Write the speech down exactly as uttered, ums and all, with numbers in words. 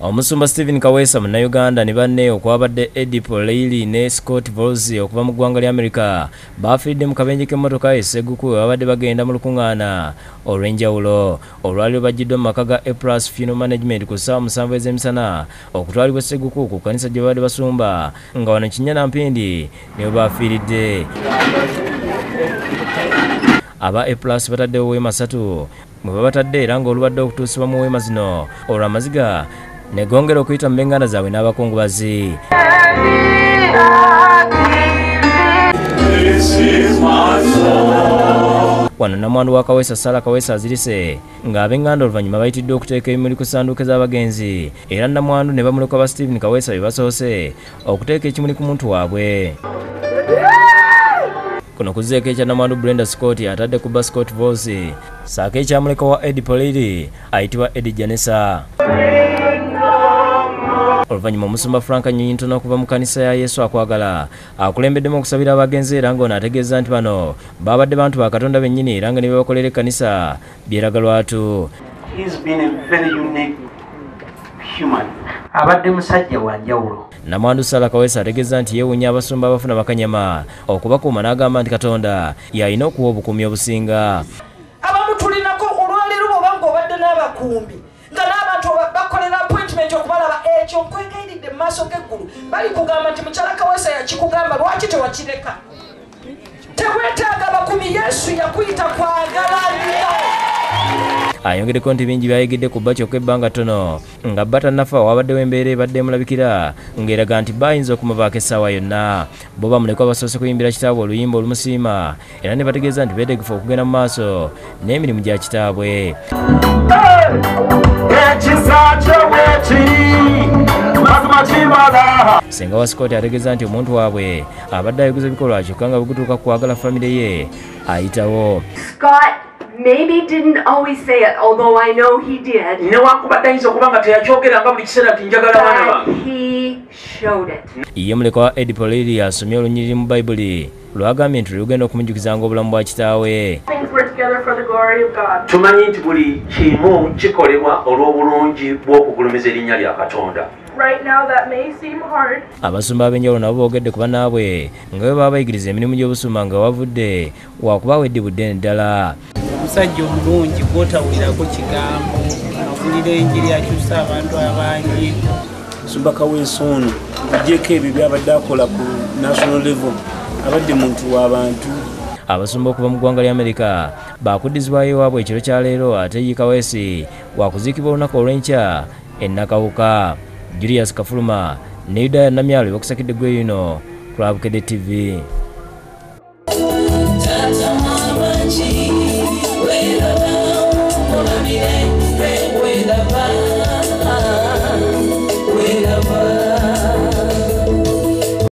Omusumba Stephen Kaweesa mu Uganda ne banne okwabadde Edipo Leili ne Scott Volzi okuva mu ggwanga lya America baafiiridde mu kabenje k'emmotoka esseguku abadde bagenda mu lukuŋŋaana olw'enjawulo olwali bajjiddwa mu maka ga A plus Funeral Management ku ssaawa musanvu ez'emisana okutwalibwa esseguku ku kkanisa gye babadde basumba nga wano Kinyana Mpindi nibo baafiiridde. Aba A plus bataddewo weema ssatu mwe babatadde era ng'olubadde okutuusibwa mu weema zino olw'amaziga ne gongera okuyita mu b'enganda zaabwe n'abakungubazi. Wano namwandu wa Kaweesa Sala Kaweesa azirise ng'ab'enganda oluvannyuma bayitiddwe okuteeka ebimuli ku ssanduuke z'abagenzi era namwandu ne bamuleka ba Stephen Kaweesa be basoose okuteeka ekimuli ku muntu waabwe. Kuno kuzeeko ekya namwandu Brenda Scott atadde ku Scott Volzi saako ekyamuleka wa Edipo Leili ayitibwa Edi Janessa. Oluvannyuma omusumba Frank Ntono okuva mu kkanisa ya Yesu akwagala akulembeddemu okusabira abagenzi era ng'ono ategeeza nti bano babadde bantu ba Katonda bennyini era nga ne bebakolera ekkanisa byeraga lwatu. Abadde musajja wa njawulo. Namwandu Sala Kaweesa ategeeza nti yeewuunya abasumba abafuna bakanyama okubakuuma n'agamba nti Katonda y'alina okuwa obukuumi obusinga. Abamu tulinako olwaleero oba ng'obadde n'abakuumi nga n'abantu bakolera appointment okubalaba ekyo nkwegayiridde mu maaso g'eggulu bali kugamba nti mukyala Kaweesa yakikugamba lwaki tewakireka? Teweetaaga bakuumi, Yesu yakuyita kwagala nnyo. Ayongeddeko nti bingi byayigidde ku bba kyokka ebbanga ttono nga bba tannafa wabaddewo embeera ebadde emulabikira ng'eraga nti bayinza okumuvaako essaawa yonna. Bo bamulekwa basoose kuyimbira kitaabwe oluyimba olumusiima era ne bategeeza nti beetegefu okugenda mu maaso n'emirimu gya kitaabwe. Ssenga wa Scott ategeeza nti omuntu waabwe abadde ayiguza ebikolwa kyokka nga bigutuuka kwagala famire ye ayitawo. Maybe didn't always say it, although I know he did. But he showed it. Ye muleka wa Edipo Leili asomye olunyiriri mu Bayibuli lwagambye nti lugenda okumujjukizanga obulamu bwa kitaawe. Tumanyi nti buli kimu kikolebwa olw'obulungi bw'okugulumiza erinnya lya Katonda. Right now that may seem hard. Abasumba ab'enjawulo nabo boogedde ku bannaabwe nga bwe baba bayigiriza emirimu gy'obusumba nga wavudde wakuba weddi budde ddala. Omusajja omulungi gw'otawulirako kigambo akulira enjiri akyusa abantu abangi. Omusumba Kaweesa ono okugyeko ebyo byabadde akola ku national level abadde muntu w'abantu. Abasumba okuva mu ggwanga lya America baakuddizibwayo ewaabwe ekiro kya leero ate ye Kaweesi wakuziikibwa olunaku olw'enkya e Nakawuka. Julius Kafuluma ne Yudaya Namyalo bakusakidde gwe yuno ku Bukedde T V.